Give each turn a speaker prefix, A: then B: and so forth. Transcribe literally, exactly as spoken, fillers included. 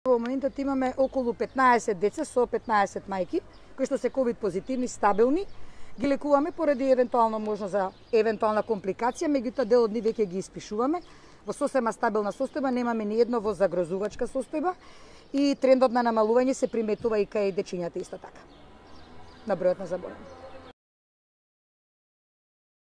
A: Во моментот имаме околу петнаесет деца со петнаесет мајки, кои што се ковид позитивни, стабилни. Ги лекуваме поради евентуално можност за евентуална компликација, меѓутоа дел од нив веќе ги испишуваме. Во сосема стабилна состојба, немаме ни едно во загрозувачка состојба и трендот на намалување се приметува и кај дечињата исто така, на бројот на заболени.